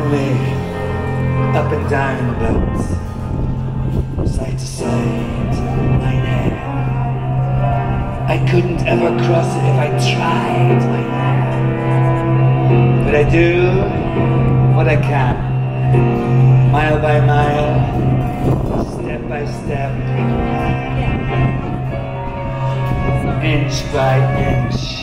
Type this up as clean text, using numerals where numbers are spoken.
only up and down the boat, side to side, line air. I couldn't ever cross it if I tried, line air. But I do what I can, mile by mile, step by step, inch by inch.